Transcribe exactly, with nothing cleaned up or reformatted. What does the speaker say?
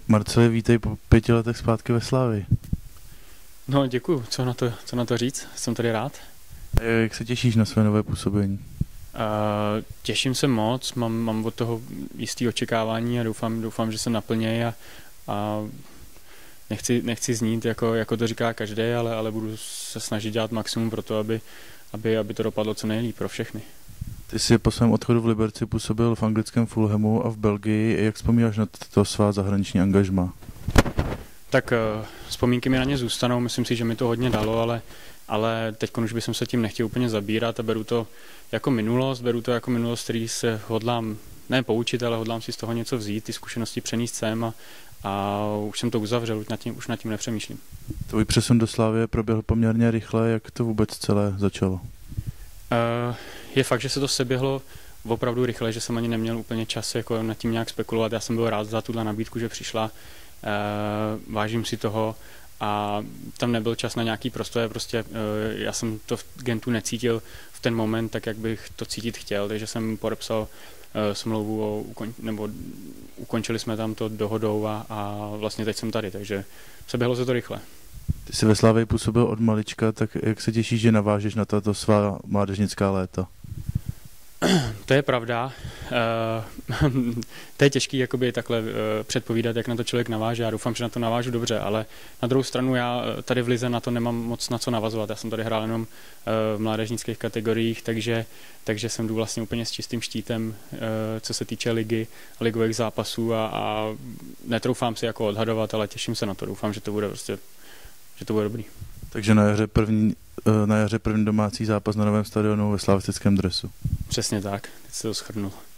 Marceli, vítej po pěti letech zpátky ve Slavii. No děkuju, co na to, co na to říct, jsem tady rád. A jak se těšíš na své nové působení? Uh, těším se moc, mám, mám od toho jistý očekávání a doufám, doufám že se naplnějí a, a nechci, nechci znít, jako, jako to říká každý, ale, ale budu se snažit dělat maximum pro to, aby, aby, aby to dopadlo co nejlíp pro všechny. Ty jsi po svém odchodu v Liberci působil v anglickém Fulhamu a v Belgii. Jak vzpomínáš na to svá zahraniční angažma? Tak uh, vzpomínky mi na ně zůstanou, myslím si, že mi to hodně dalo, ale, ale teď už bych se tím nechtěl úplně zabírat a beru to jako minulost, beru to jako minulost, který se hodlám ne poučit, ale hodlám si z toho něco vzít, ty zkušenosti přenést sem a, a už jsem to uzavřel, už nad tím, už nad tím nepřemýšlím. Tvůj přesun do Slavie proběhl poměrně rychle, jak to vůbec celé začalo? Uh, je fakt, že se to seběhlo opravdu rychle, že jsem ani neměl úplně čas jako nad tím nějak spekulovat. Já jsem byl rád za tuhle nabídku, že přišla, uh, vážím si toho a tam nebyl čas na nějaký prostor, prostě uh, já jsem to v Gentu necítil v ten moment tak, jak bych to cítit chtěl, takže jsem podepsal uh, smlouvu o ukon- nebo ukončili jsme tam to dohodou a, a vlastně teď jsem tady, takže seběhlo se to rychle. Ty jsi ve Slavii působil od malička, tak jak se těšíš, že navážeš na tato svá mládežnická léta? To je pravda. Uh, to je těžký jakoby takhle uh, předpovídat, jak na to člověk naváže. Já doufám, že na to navážu dobře, ale na druhou stranu já tady v lize na to nemám moc na co navazovat. Já jsem tady hrál jenom uh, v mládežnických kategoriích, takže, takže jsem jdu vlastně úplně s čistým štítem, uh, co se týče ligy, ligových zápasů a, a netroufám si jako odhadovat, ale těším se na to. Doufám, že to bude prostě, že to bude dobrý. Takže na jaře první, na jaře první domácí zápas na novém stadionu ve slavistickém dresu. Přesně tak, teď se to shrnul.